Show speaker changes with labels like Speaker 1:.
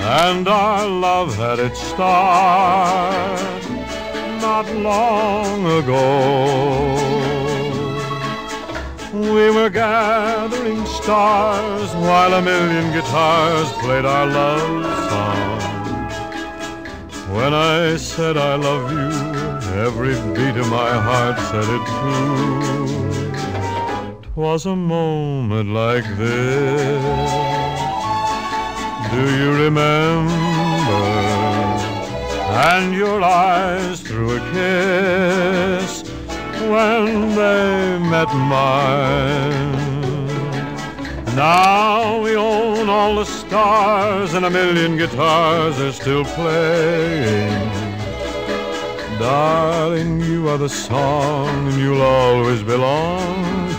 Speaker 1: and our love had its start not long ago. We were gathering stars while a million guitars played our love song. When I said I love you, every beat of my heart said it too. 'Twas a moment like this. Do you remember? And your eyes threw a kiss when they met mine. Now we own all the stars and a million guitars are still playing. Darling, you are the song and you'll always belong